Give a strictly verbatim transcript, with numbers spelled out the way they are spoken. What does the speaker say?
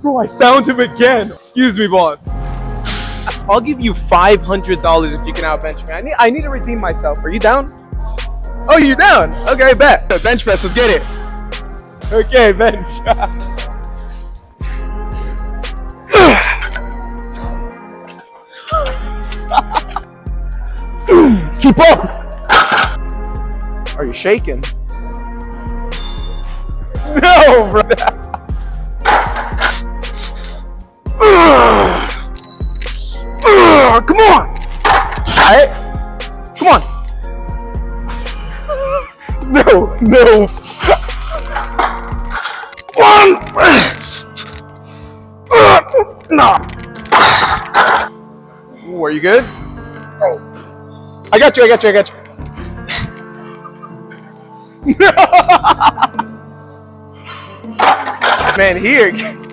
Bro, I found him again. Excuse me, boss. I'll give you five hundred dollars if you can outbench me. I need, I need to redeem myself. Are you down? Oh, you're down? Okay, bet. Bench press, let's get it. Okay, bench. Keep up. Are you shaking? No, bro. Come on. All right. Come on. No, no. One. No. Ooh, are you good? Oh. I got you, I got you, I got you. Man, here.